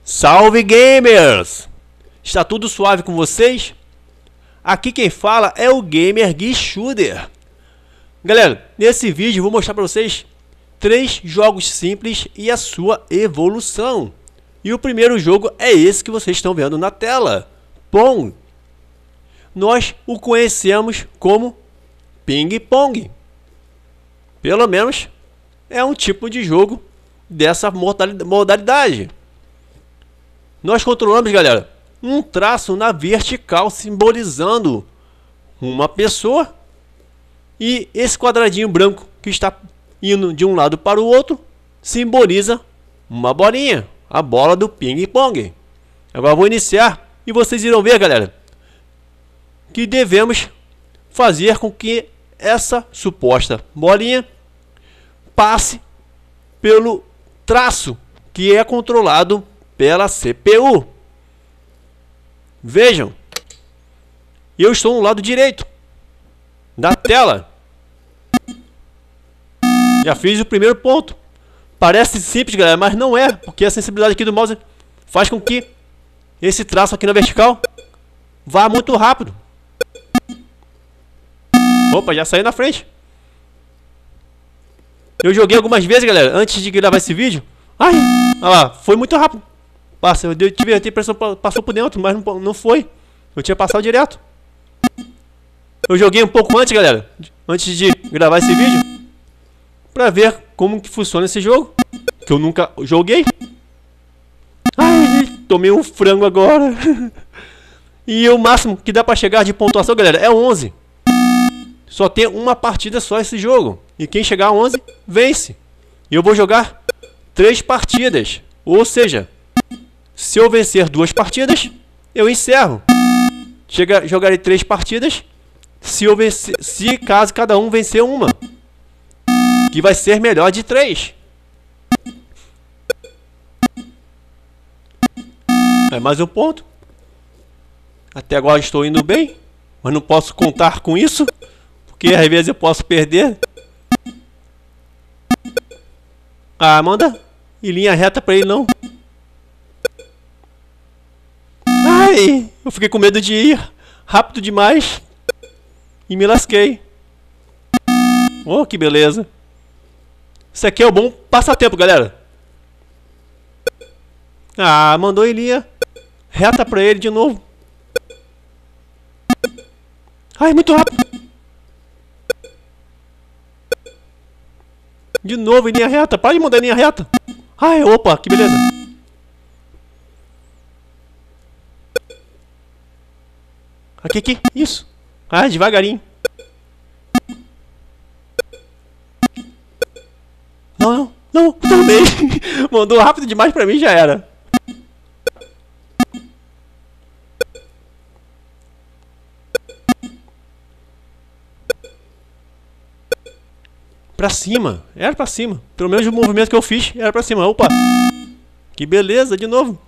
Salve gamers! Está tudo suave com vocês? Aqui quem fala é o Gamer Gui Shooter. Galera, nesse vídeo eu vou mostrar para vocês 3 jogos simples e a sua evolução. E o primeiro jogo é esse que vocês estão vendo na tela, Pong. Nós o conhecemos como Ping Pong. Pelo menos é um tipo de jogo dessa modalidade. Nós controlamos, galera, um traço na vertical simbolizando uma pessoa. E esse quadradinho branco que está indo de um lado para o outro simboliza uma bolinha, a bola do ping pong. Agora vou iniciar e vocês irão ver, galera, que devemos fazer com que essa suposta bolinha passe pelo traço que é controlado pela CPU. Vejam, eu estou no lado direito da tela. Já fiz o primeiro ponto. Parece simples, galera, mas não é, porque a sensibilidade aqui do mouse faz com que esse traço aqui na vertical vá muito rápido. Opa, já saí na frente. Eu joguei algumas vezes, galera, antes de gravar esse vídeo. Ai, olha lá, foi muito rápido. Eu tive a impressão que passou por dentro, mas não foi. Eu tinha passado direto. Eu joguei um pouco antes, galera, antes de gravar esse vídeo, pra ver como que funciona esse jogo, que eu nunca joguei. Ai, tomei um frango agora. E o máximo que dá pra chegar de pontuação, galera, é 11. Só tem uma partida só esse jogo. E quem chegar a 11, vence. E eu vou jogar 3 partidas. Ou seja, se eu vencer 2 partidas, eu encerro. Jogarei 3 partidas. Se caso cada um vencer uma, que vai ser melhor de 3. É mais um ponto. Até agora estou indo bem, mas não posso contar com isso, porque às vezes eu posso perder. Ah, manda em linha reta pra ele não. Ai, eu fiquei com medo de ir rápido demais e me lasquei. Oh, que beleza. Isso aqui é o bom passatempo, galera. Ah, mandou em linha reta pra ele de novo. Ai, muito rápido. De novo em linha reta. Para de mandar em linha reta. Ai, opa, que beleza. Aqui. Isso. Ah, devagarinho. Não, tomei. Mandou rápido demais pra mim, já era. Pra cima, era pra cima. Pelo menos o movimento que eu fiz era pra cima. Opa, que beleza, de novo.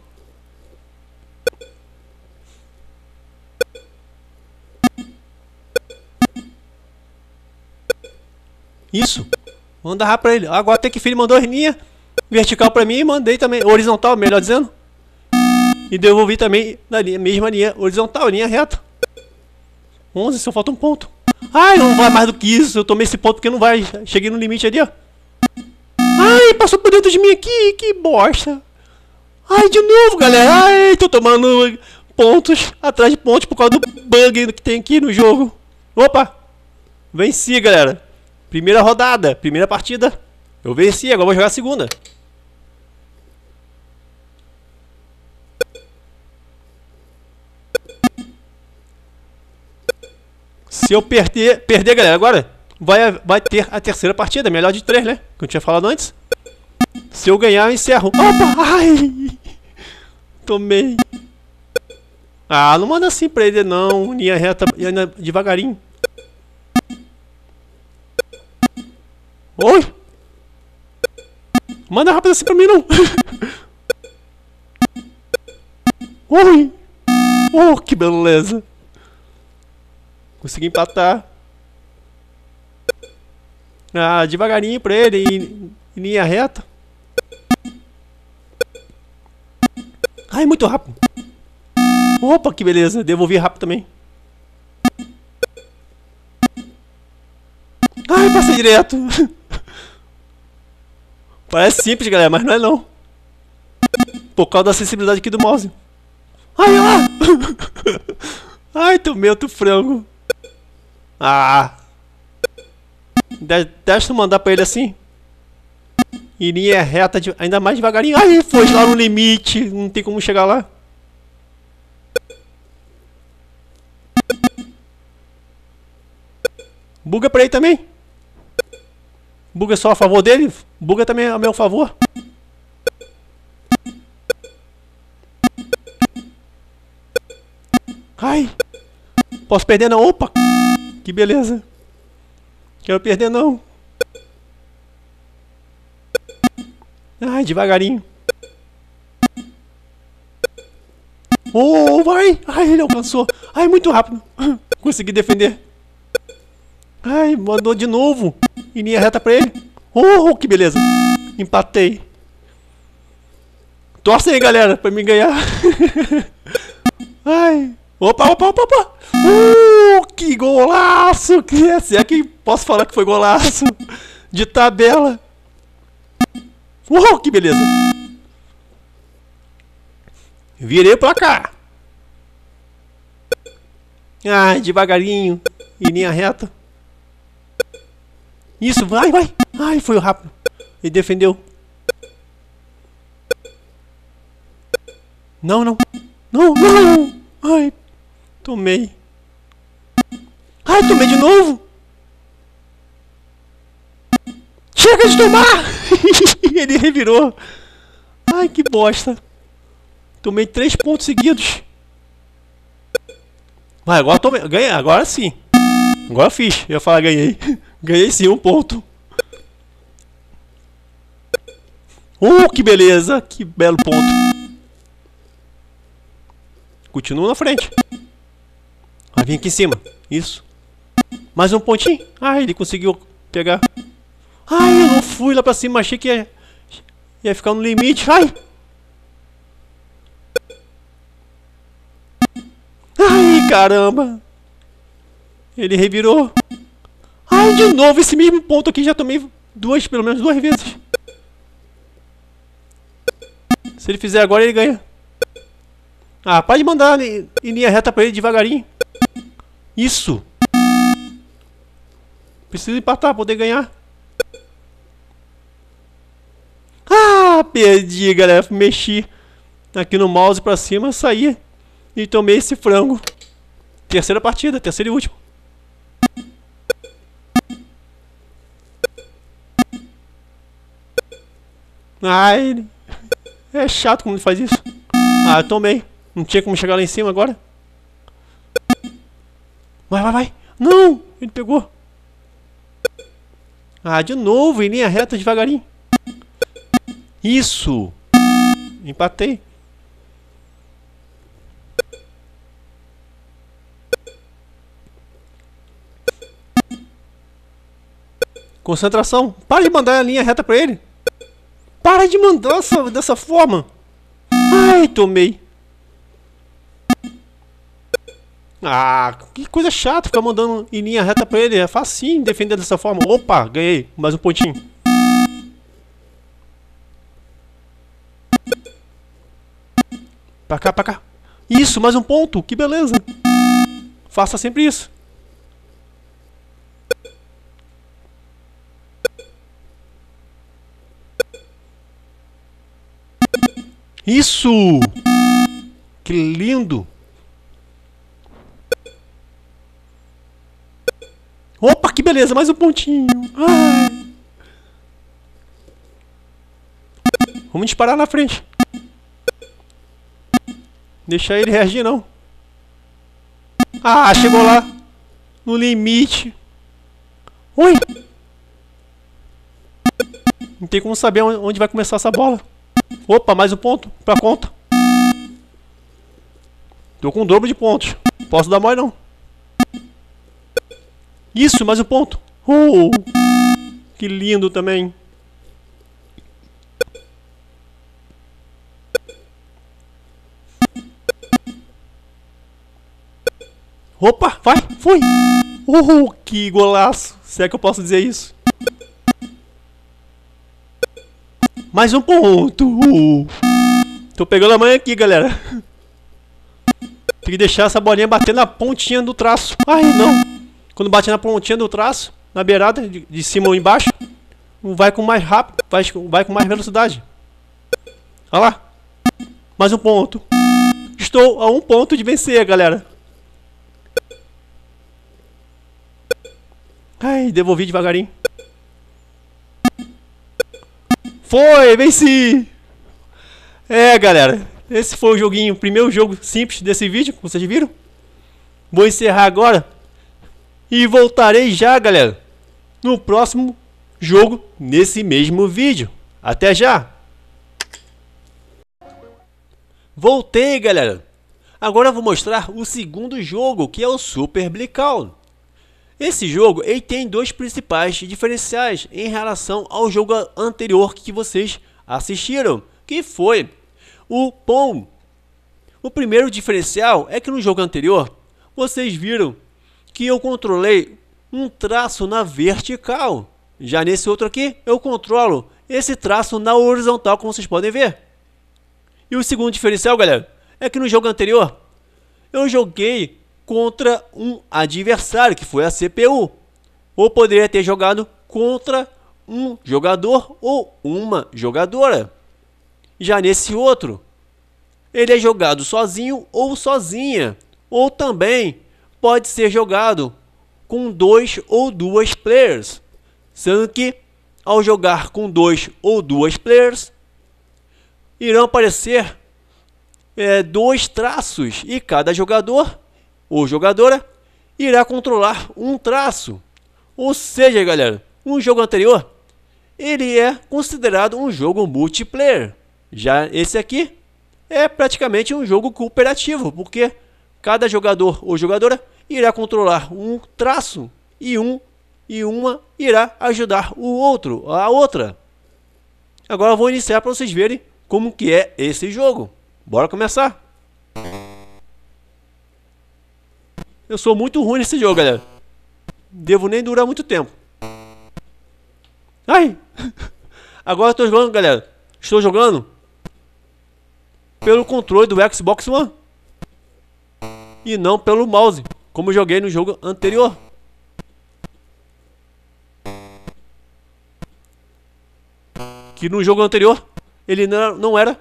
Isso. Manda rápido pra ele. Agora até que filho mandou a linha vertical pra mim e mandei também. Horizontal, melhor dizendo. E devolvi também na mesma linha horizontal, linha reta. 11, só falta um ponto. Ai, não vai mais do que isso. Eu tomei esse ponto porque não vai. Cheguei no limite ali, ó. Ai, passou por dentro de mim aqui. Que bosta. Ai, de novo, galera. Ai, tô tomando pontos atrás de pontos por causa do bug que tem aqui no jogo. Opa. Venci, galera. Primeira rodada, primeira partida. Eu venci, agora vou jogar a segunda. Se eu perder, galera, agora vai ter a terceira partida, melhor de 3, né? Que eu tinha falado antes. Se eu ganhar, eu encerro. Opa! Ai! Tomei. Ah, não manda assim pra ele, não. Linha reta, devagarinho. Oi! Manda rápido assim pra mim, não! Oi! Oh, que beleza! Consegui empatar. Ah, devagarinho pra ele, em linha reta. Ai, muito rápido. Opa, que beleza. Devolvi rápido também. Ai, passei direto. Parece simples, galera, mas não é não. Por causa da sensibilidade aqui do mouse. Ai, ó. Ai, tomei outro frango. Ah. Deixa eu mandar pra ele assim. Em linha reta, ainda mais devagarinho. Ai, foi lá no limite. Não tem como chegar lá. Buga pra ele também. Buga só a favor dele. Buga também a meu favor. Ai. Posso perder não. Opa. Que beleza. Quero perder não. Ai, devagarinho. Oh, vai. Ai, ele alcançou. Ai, muito rápido. Consegui defender. Ai, mandou de novo. Em linha reta pra ele. Oh, que beleza. Empatei. Torce aí, galera, pra mim ganhar. Ai. Opa, opa, opa, opa. Que golaço. Se é que posso falar que foi golaço. De tabela. Que beleza. Virei o placar. Ai, devagarinho. Em linha reta. Isso, vai, vai. Ai, foi rápido. Ele defendeu. Não, não. Não, não. Ai, tomei. Ai, tomei de novo. Chega de tomar. Ele revirou. Ai, que bosta. Tomei 3 pontos seguidos. Vai, agora tomei. Ganhei, agora sim. Agora fiz. Eu ia falar ganhei. Ganhei sim, 1 ponto. Que beleza. Que belo ponto. Continua na frente. Vai vir aqui em cima. Isso. Mais um pontinho. Ai, ele conseguiu pegar. Ai, eu não fui lá pra cima. Achei que ia ficar no limite. Ai. Ai, caramba. Ele revirou. Ai, de novo esse mesmo ponto aqui. Já tomei pelo menos duas vezes. Se ele fizer agora, ele ganha. Ah, pode mandar em linha reta pra ele devagarinho. Isso. Preciso empatar pra poder ganhar. Ah, perdi, galera. Mexi aqui no mouse pra cima, saí e tomei esse frango. Terceira partida, terceira e última. Ai, é chato como ele faz isso. Ah, eu tomei. Não tinha como chegar lá em cima agora. Vai, vai, vai. Não, ele pegou. Ah, de novo, em linha reta devagarinho. Isso. Empatei. Concentração. Para de mandar a linha reta pra ele. Para de mandar dessa forma. Ai, tomei. Ah, que coisa chata ficar mandando em linha reta pra ele. É facinho defender dessa forma. Opa, ganhei. Mais um pontinho. Pra cá, pra cá. Isso, mais um ponto. Que beleza. Faça sempre isso. Isso! Que lindo! Opa, que beleza! Mais um pontinho! Ai. Vamos disparar na frente. Deixa ele reagir, não. Ah, chegou lá. No limite. Oi! Não tem como saber onde vai começar essa bola. Opa, mais um ponto pra conta. Tô com o dobro de pontos. Posso dar mole não. Isso, mais um ponto. Que lindo também. Opa, vai, foi. Que golaço. Se é que eu posso dizer isso. Mais um ponto. Tô pegando a manha aqui, galera. Tem que deixar essa bolinha bater na pontinha do traço. Ai, não. Quando bate na pontinha do traço, na beirada, de cima ou embaixo, vai com mais rápido, vai com mais velocidade. Olha lá. Mais um ponto. Estou a um ponto de vencer, galera. Ai, devolvi devagarinho. Foi, venci! É, galera, esse foi o joguinho, o primeiro jogo simples desse vídeo, como vocês viram. Vou encerrar agora e voltarei já, galera, no próximo jogo, nesse mesmo vídeo. Até já! Voltei, galera. Agora eu vou mostrar o segundo jogo, que é o Super Blackout. Esse jogo ele tem dois principais diferenciais em relação ao jogo anterior que vocês assistiram, que foi o Pong. O primeiro diferencial é que no jogo anterior vocês viram que eu controlei um traço na vertical. Já nesse outro aqui eu controlo esse traço na horizontal, como vocês podem ver. E o segundo diferencial, galera, é que no jogo anterior eu joguei contra um adversário, que foi a CPU, ou poderia ter jogado contra um jogador ou uma jogadora. Já nesse outro, ele é jogado sozinho ou sozinha, ou também pode ser jogado com 2 ou 2 players, sendo que ao jogar com 2 ou 2 players, irão aparecer 2 traços e cada jogador ou jogadora irá controlar um traço. Ou seja, galera, um jogo anterior ele é considerado um jogo multiplayer. Já esse aqui é praticamente um jogo cooperativo, porque cada jogador ou jogadora irá controlar um traço e uma irá ajudar o outro, a outra. Agora eu vou iniciar para vocês verem como que é esse jogo. Bora começar. Eu sou muito ruim nesse jogo, galera. Devo nem durar muito tempo. Ai! Agora eu tô jogando, galera. Estou jogando pelo controle do Xbox One e não pelo mouse, como eu joguei no jogo anterior. Que no jogo anterior ele não é,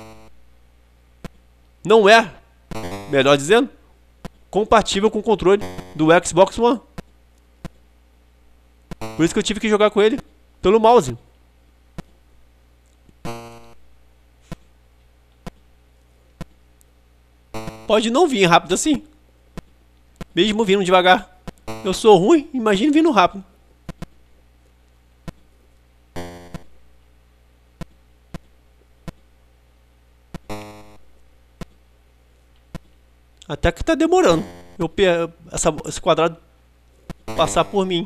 melhor dizendo, compatível com o controle do Xbox One. Por isso que eu tive que jogar com ele pelo mouse. Pode não vir rápido assim, mesmo vindo devagar. Eu sou ruim, imagine vindo rápido. Até que tá demorando esse quadrado passar por mim.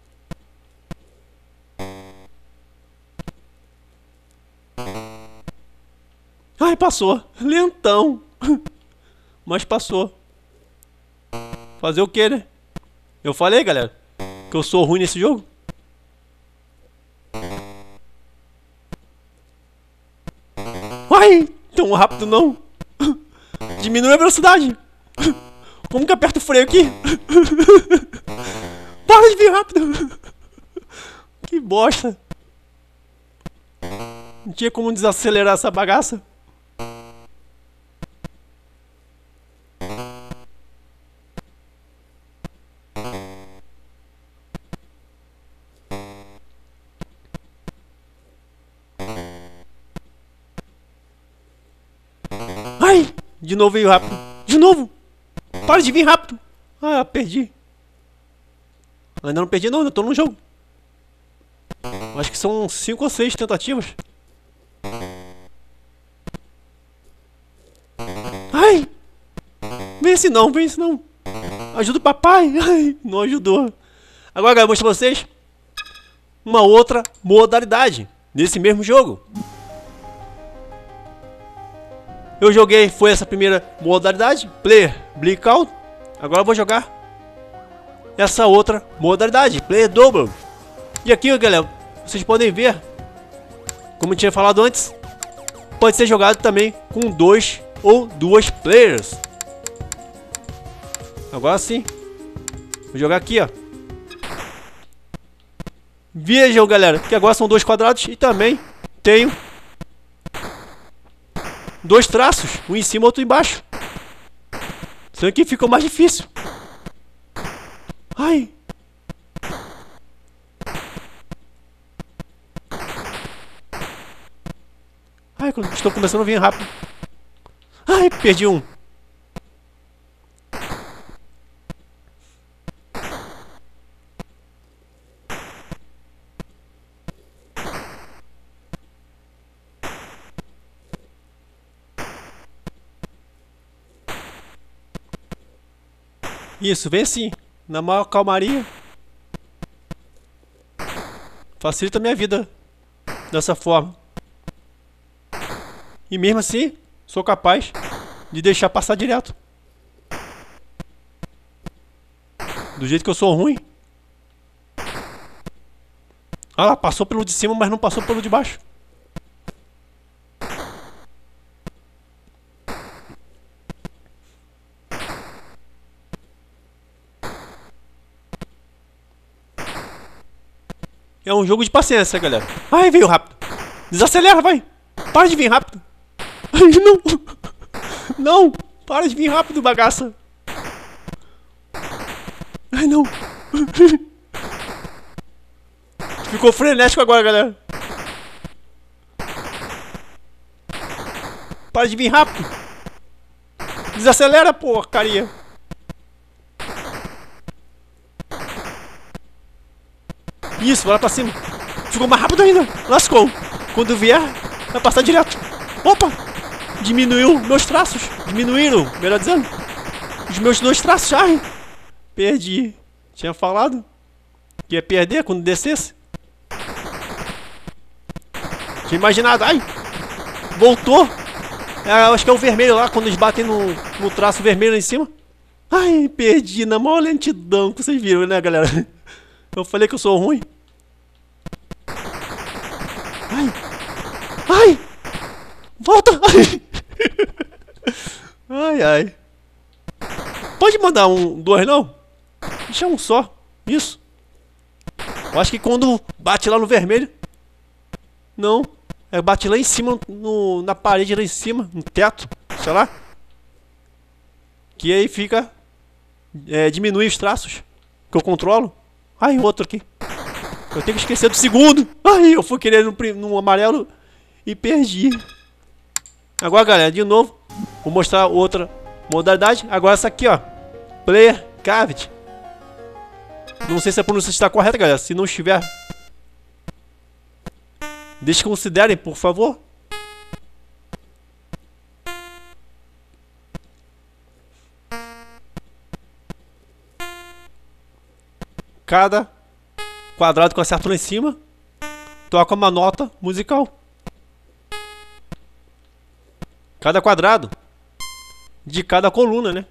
Ai, passou. Lentão. Mas passou. Fazer o que, né? Eu falei, galera, que eu sou ruim nesse jogo. Ai, tão rápido não. Diminui a velocidade. Como que aperta o freio aqui? Para de vir rápido. Que bosta. Não tinha como desacelerar essa bagaça. Ai, de novo veio rápido. De novo. Para de vir rápido. Ah, perdi. Ainda não perdi não, ainda tô no jogo. Acho que são 5 ou 6 tentativas. Ai! Vence não, vence não. Ajuda o papai. Ai, não ajudou. Agora, galera, eu vou mostrar pra vocês uma outra modalidade nesse mesmo jogo. Eu joguei, foi essa primeira modalidade, Player Blackout. Agora eu vou jogar essa outra modalidade, Player Double. E aqui, galera, vocês podem ver, como eu tinha falado antes, pode ser jogado também com 2 ou 2 players. Agora sim, vou jogar aqui, ó. Vejam, galera, que agora são 2 quadrados e também tenho 2 traços, um em cima e outro embaixo. Sendo que ficou mais difícil. Ai. Ai, estou começando a vir rápido. Ai, perdi um. Isso, vem assim, na maior calmaria. Facilita a minha vida dessa forma. E mesmo assim, sou capaz de deixar passar direto. Do jeito que eu sou ruim. Ah lá, passou pelo de cima, mas não passou pelo de baixo. É um jogo de paciência, galera. Ai, veio rápido. Desacelera, vai. Para de vir rápido. Ai, não. Não. Para de vir rápido, bagaça. Ai, não. Ficou frenético agora, galera. Para de vir rápido. Desacelera, porcaria. Isso, vai lá pra cima. Ficou mais rápido ainda. Lascou. Quando vier, vai passar direto. Opa! Diminuiu meus traços. Diminuíram, melhor dizendo. Os meus 2 traços. Ai! Perdi. Tinha falado que ia perder quando descesse. Tinha imaginado. Ai! Voltou. Acho que é o vermelho lá, quando eles batem no traço vermelho lá em cima. Ai, perdi na maior lentidão que vocês viram, né, galera? Eu falei que eu sou ruim. Ai! Ai! Volta! Ai, ai. Pode mandar 2 não? Deixa um só. Isso. Eu acho que quando bate lá no vermelho. Não. É bate lá em cima, na parede lá em cima, no teto. Sei lá. Que aí fica... diminui os traços. Que eu controlo. Ai, outro aqui. Eu tenho que esquecer do segundo. Ai, eu fui querer no amarelo e perdi. Agora, galera, de novo, vou mostrar outra modalidade. Agora essa aqui, ó. Player Cavity. Não sei se a pronúncia está correta, galera. Se não estiver, desconsiderem, por favor. Cada quadrado que eu acerto lá em cima toca uma nota musical. Cada quadrado de cada coluna, né?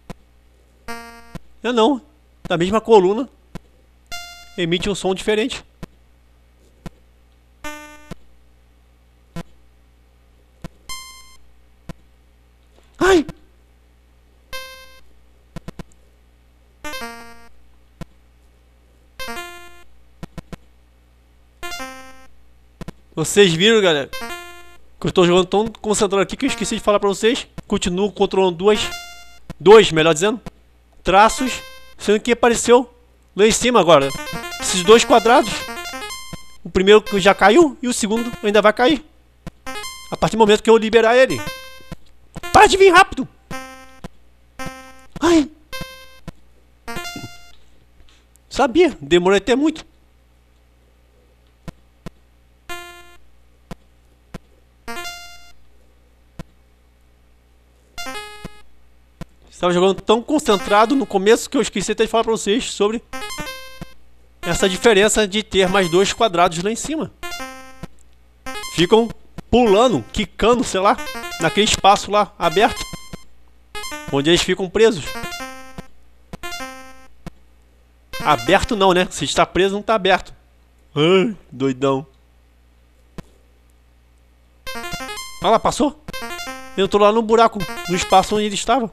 Não, da mesma coluna emite um som diferente. Ai! Vocês viram, galera? Que eu estou jogando tão concentrado aqui que eu esqueci de falar pra vocês. Continuo controlando dois, melhor dizendo, traços, sendo que apareceu lá em cima agora. Esses 2 quadrados. O primeiro que já caiu e o segundo ainda vai cair. A partir do momento que eu liberar ele. Para de vir rápido! Ai! Sabia, demorei até muito. Estava jogando tão concentrado no começo que eu esqueci até de falar pra vocês sobre essa diferença de ter mais 2 quadrados lá em cima. Ficam pulando, quicando, sei lá, naquele espaço lá aberto, onde eles ficam presos. Aberto não, né? Se está preso, não está aberto. Ai, doidão. Olha lá, passou. Entrou lá no buraco, no espaço onde ele estava.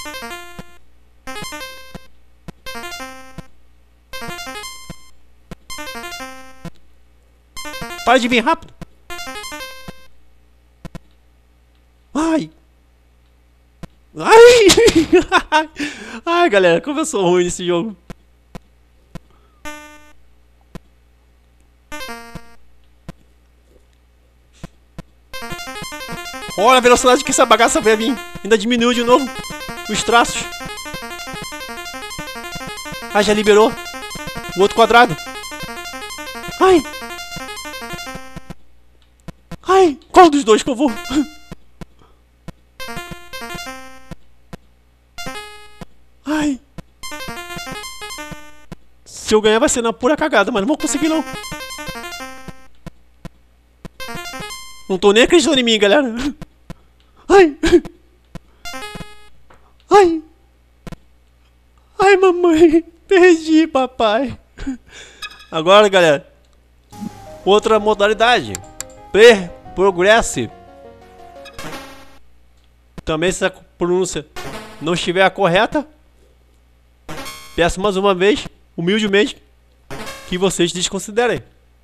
Para de vir rápido. Ai. Ai. Ai, galera, como eu sou ruim nesse jogo. Olha a velocidade que essa bagaça vai vir. Ainda diminuiu de novo os traços. Ah, já liberou o outro quadrado. Ai. Ai, qual dos dois que eu vou? Ai. Se eu ganhar vai ser na pura cagada, mas não vou conseguir não. Não tô nem acreditando em mim, galera. Ai. Ai. Ai, mamãe. Perdi, papai. Agora, galera, outra modalidade. Progress. Também, se a pronúncia não estiver a correta, peço mais uma vez, humildemente, que vocês desconsiderem.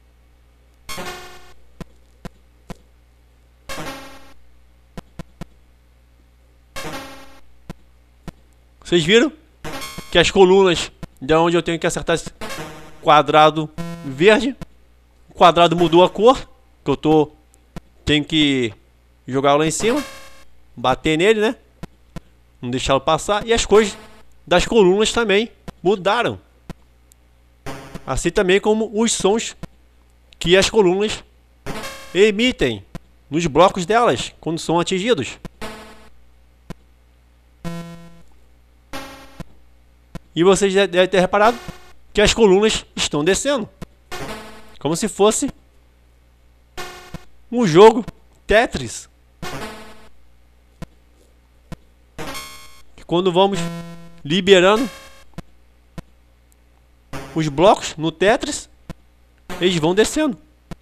Vocês viram que as colunas de onde eu tenho que acertar esse quadrado verde, o quadrado mudou a cor, que eu tenho que jogar lá em cima, bater nele, né? Não deixá-lo passar. E as cores das colunas também mudaram. Assim também como os sons que as colunas emitem nos blocos delas quando são atingidos. E vocês devem ter reparado que as colunas estão descendo, como se fosse um jogo Tetris. Quando vamos liberando os blocos no Tetris, eles vão descendo.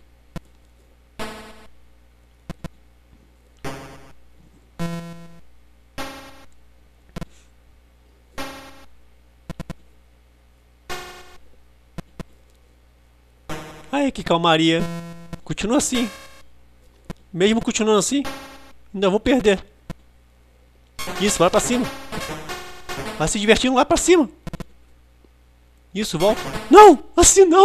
Ai, que calmaria. Continua assim. Mesmo continuando assim, ainda vou perder. Isso, vai pra cima. Vai se divertindo lá pra cima. Isso, volta. Não, assim não.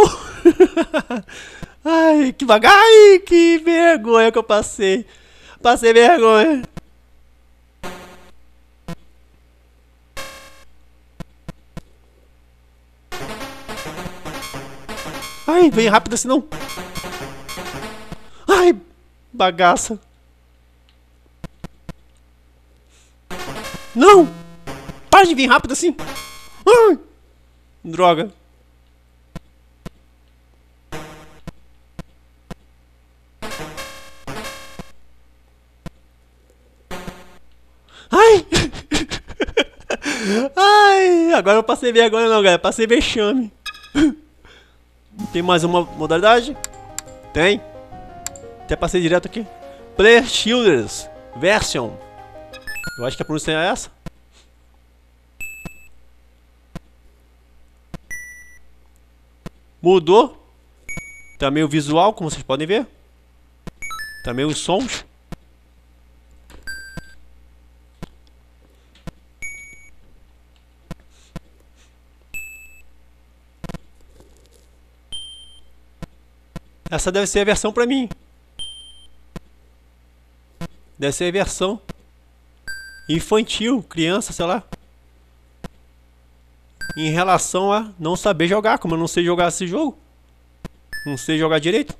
Ai, que vagar. Ai, que vergonha que eu passei. Passei vergonha. Ai, vem rápido assim não. Ai, bagaça. Não! Para de vir rápido assim. Ai, droga. Ai! Ai, agora eu passei vergonha não, galera. Passei vexame. Tem mais uma modalidade? Tem. Até passei direto aqui. Player Shielders Version. Eu acho que a pronúncia é essa. Mudou. Também o visual, como vocês podem ver. Também os sons. Essa deve ser a versão pra mim. Deve ser a versão infantil, criança, sei lá. Em relação a não saber jogar, como eu não sei jogar esse jogo. Não sei jogar direito.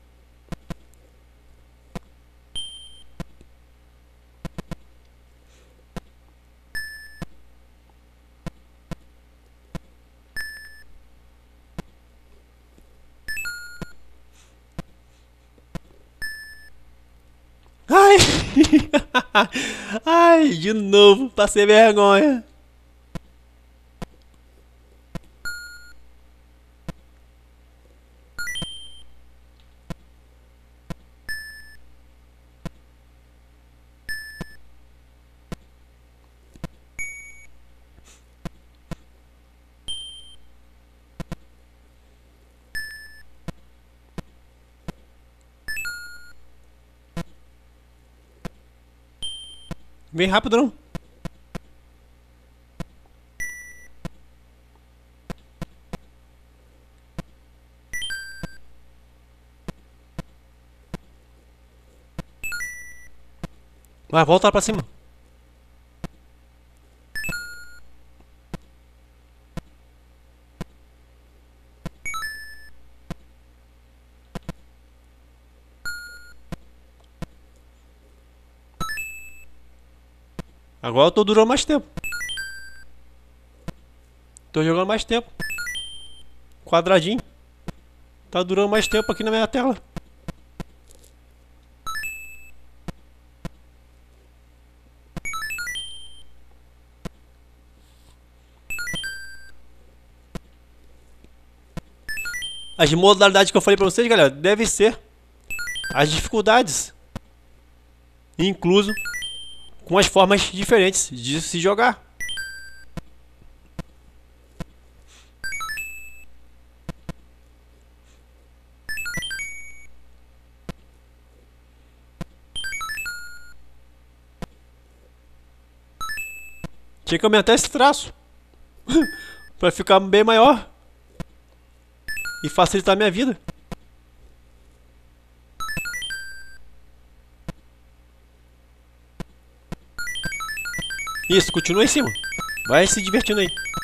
Ai! Ai, de novo, passei vergonha. Vem rápido, não. Vai, volta lá pra cima. Agora eu tô durando mais tempo. Tô jogando mais tempo. Quadradinho. Tá durando mais tempo aqui na minha tela. As modalidades que eu falei pra vocês, galera, devem ser as dificuldades, incluso com as formas diferentes de se jogar. Tinha que aumentar esse traço para ficar bem maior e facilitar a minha vida. Isso, continua em cima. Vai se divertindo aí.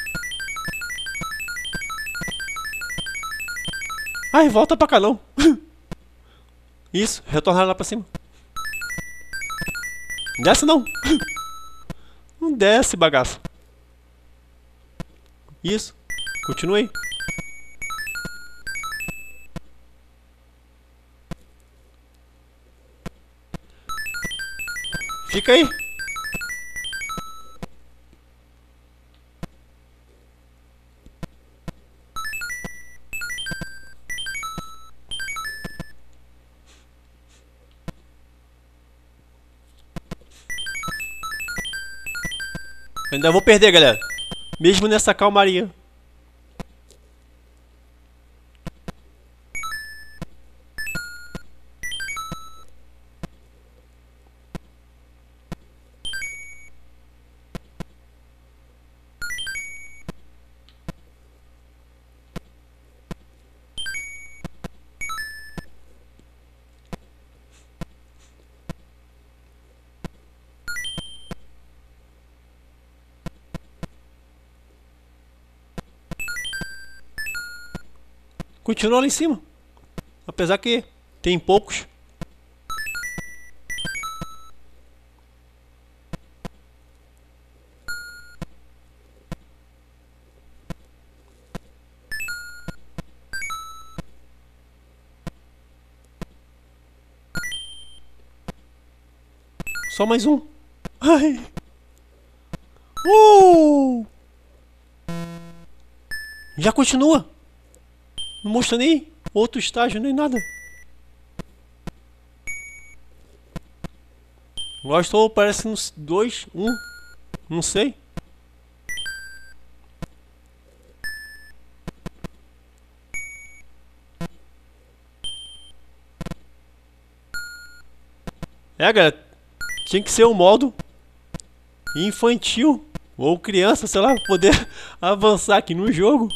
Ai, volta pra cá não. Isso, retornar lá pra cima. Desce não. Não desce, bagaço. Isso, continua aí. Fica aí. Ainda vou perder, galera. Mesmo nessa calmaria. Continua lá em cima. Apesar que tem poucos. Só mais um. Ai. Já continua. Não mostra nem outro estágio, nem nada. Agora estou parecendo 2, 1. Não sei. É, galera. Tinha que ser um modo infantil ou criança, sei lá, pra poder avançar aqui no jogo.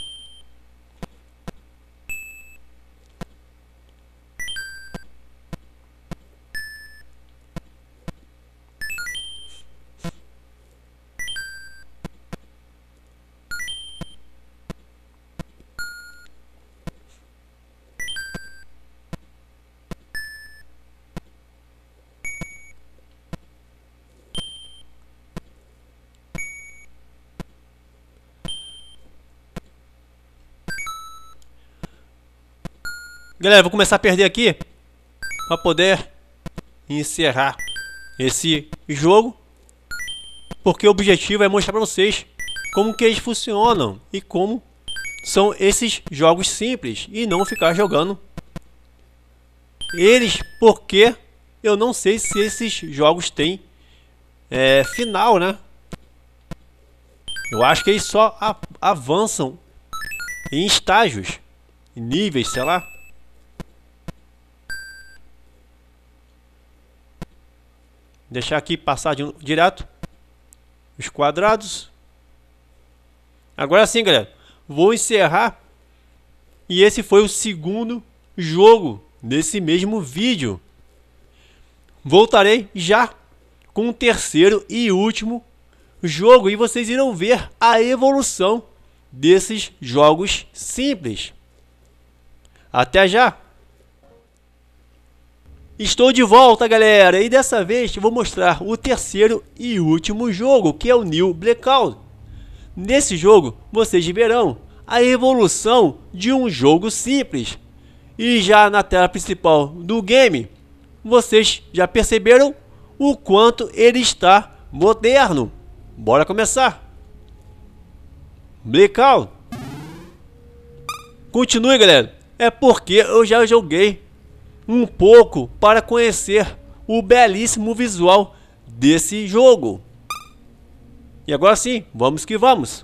Galera, vou começar a perder aqui para poder encerrar esse jogo, porque o objetivo é mostrar para vocês como que eles funcionam e como são esses jogos simples e não ficar jogando eles, porque eu não sei se esses jogos têm final, né? Eu acho que eles só avançam em estágios, em níveis, sei lá. Deixar aqui passar direto os quadrados. Agora sim, galera, vou encerrar. E esse foi o segundo jogo desse mesmo vídeo. Voltarei já com o terceiro e último jogo e vocês irão ver a evolução desses jogos simples. Até já! Estou de volta, galera, e dessa vez vou mostrar o terceiro e último jogo, que é o New Blackout. Nesse jogo, vocês verão a evolução de um jogo simples. E já na tela principal do game, vocês já perceberam o quanto ele está moderno. Bora começar! Blackout. Continue, galera. É porque eu já joguei um pouco para conhecer o belíssimo visual desse jogo. E agora sim, vamos que vamos.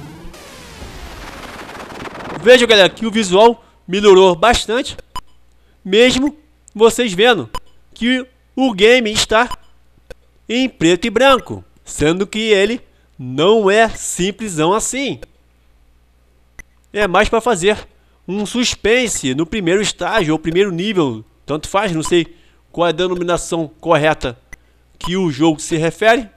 Veja, galera, que o visual melhorou bastante, mesmo vocês vendo que o game está em preto e branco, sendo que ele não é simplesão assim. É mais para fazer um suspense no primeiro estágio ou primeiro nível, tanto faz, não sei qual é a denominação correta que o jogo se refere.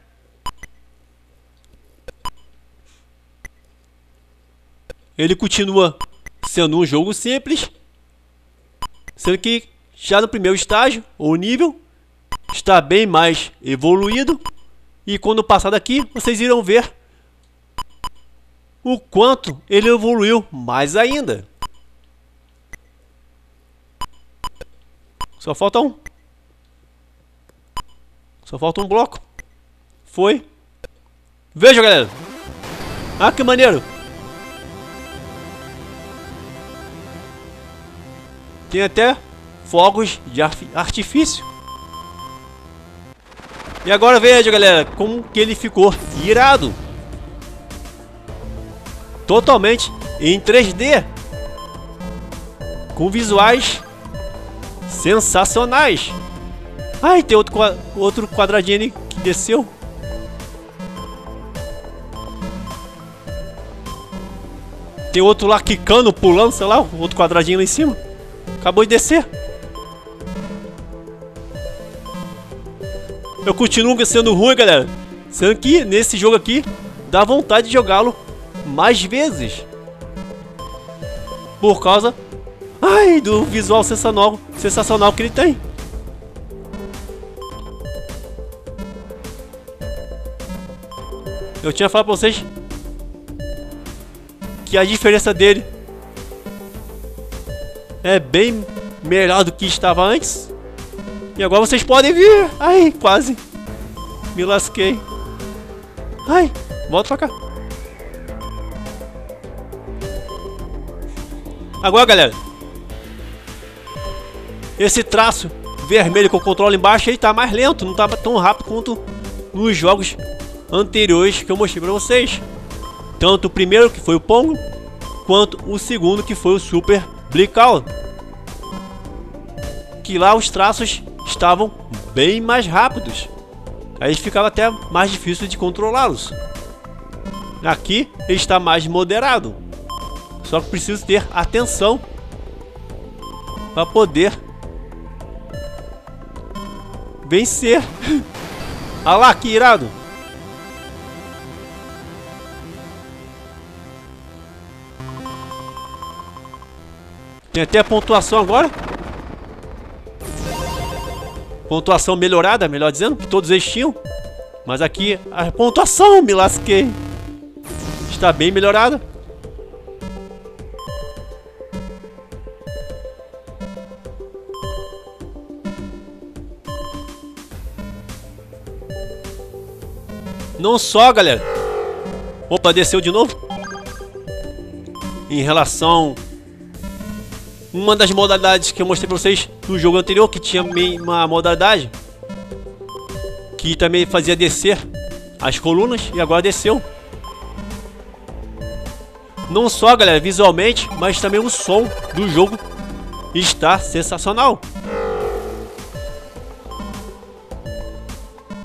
Ele continua sendo um jogo simples, sendo que já no primeiro estágio ou nível está bem mais evoluído. E quando passar daqui, vocês irão ver o quanto ele evoluiu mais ainda. Só falta um. Só falta um bloco. Foi. Veja, galera. Ah, que maneiro. Tem até fogos de artifício. E agora veja, galera, como que ele ficou irado. Totalmente em 3D. Com visuais sensacionais. Ai, tem outro quadradinho ali que desceu. Tem outro lá quicando, pulando, sei lá, outro quadradinho lá em cima. Acabou de descer. Eu continuo sendo ruim, galera. Sendo que nesse jogo aqui dá vontade de jogá-lo mais vezes. Por causa do visual sensacional que ele tem. Eu tinha falado pra vocês que a diferença dele é bem melhor do que estava antes. E agora vocês podem ver. Ai, quase me lasquei. Ai, volta pra cá. Agora, galera, esse traço vermelho com o controle embaixo, ele tá mais lento, não tá tão rápido quanto nos jogos anteriores que eu mostrei pra vocês. Tanto o primeiro, que foi o Pongo, quanto o segundo, que foi o Super Blackout. Que lá os traços estavam bem mais rápidos. Aí ficava até mais difícil de controlá-los. Aqui ele está mais moderado. Só que preciso ter atenção para poder vencer. Olha lá, que irado. Tem até a pontuação agora. Pontuação melhorada, melhor dizendo, que todos eles tinham. Mas aqui a pontuação, me lasquei, está bem melhorada. Não só, galera. Opa, desceu de novo. Em relação uma das modalidades que eu mostrei pra vocês no jogo anterior, que tinha uma modalidade que também fazia descer as colunas, e agora desceu. Não só, galera, visualmente, mas também o som do jogo está sensacional.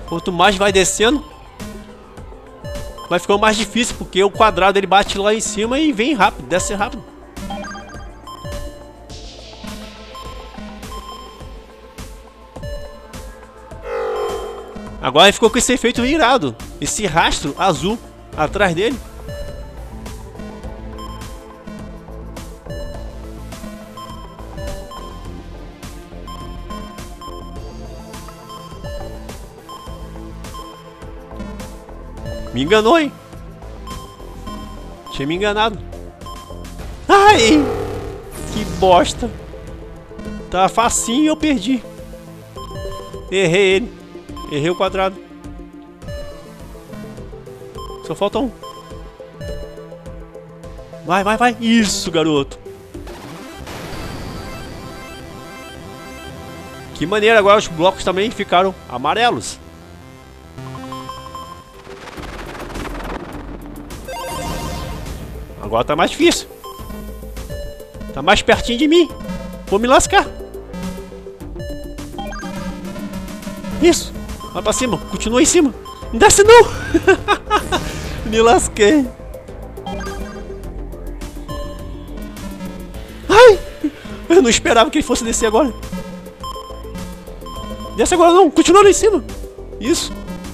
Quanto mais vai descendo, vai ficando mais difícil, porque o quadrado ele bate lá em cima e vem rápido, desce rápido. Agora ele ficou com esse efeito irado, esse rastro azul atrás dele. Me enganou, hein? Tinha me enganado. Ai! Que bosta! Tá facinho e eu perdi. Errei ele. Errei o quadrado. Só falta um. Vai, vai, vai. Isso, garoto. Que maneiro. Agora os blocos também ficaram amarelos. Agora tá mais difícil. Tá mais pertinho de mim. Vou me lascar. Isso. Vai pra cima. Continua em cima. Não desce não. Me lasquei. Ai. Eu não esperava que ele fosse descer agora. Desce agora não. Continua lá em cima. Isso.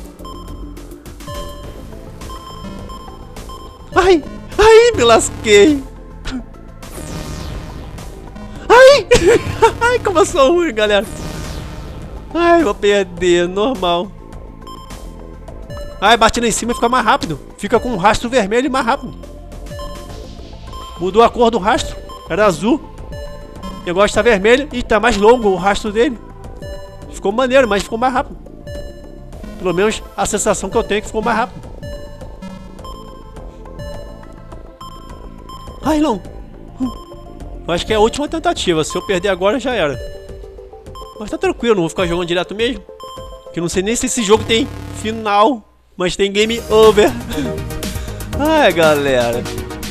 Ai. Ai, me lasquei. Ai. Ai, como eu sou ruim, galera. Ai, vou perder, normal. Ai, bate lá em cima e fica mais rápido. Fica com um rastro vermelho e mais rápido. Mudou a cor do rastro. Era azul. E agora está vermelho e tá mais longo o rastro dele. Ficou maneiro, mas ficou mais rápido. Pelo menos a sensação que eu tenho é que ficou mais rápido. Ai, não. Eu acho que é a última tentativa. Se eu perder agora, já era. Mas tá tranquilo, não vou ficar jogando direto mesmo. Que eu não sei nem se esse jogo tem final. Mas tem game over. Ai, galera.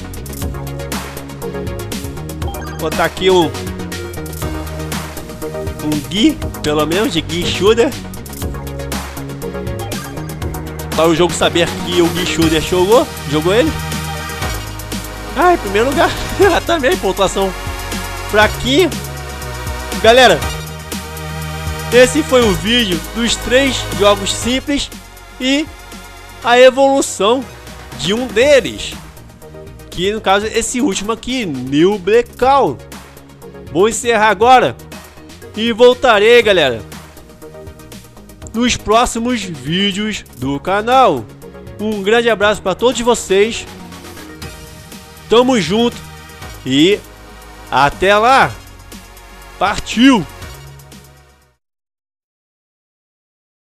Vou botar aqui um Gui, pelo menos, de Gui Shooter. Para o jogo saber que o Gui Shooter jogou ele. Ai, primeiro lugar. Também, pontuação fraquinha. Galera, esse foi o vídeo dos 3 jogos simples e a evolução de um deles. Que no caso esse último aqui, New Blackout. Vou encerrar agora e voltarei, galera, nos próximos vídeos do canal. Um grande abraço para todos vocês. Tamo junto e até lá. Partiu!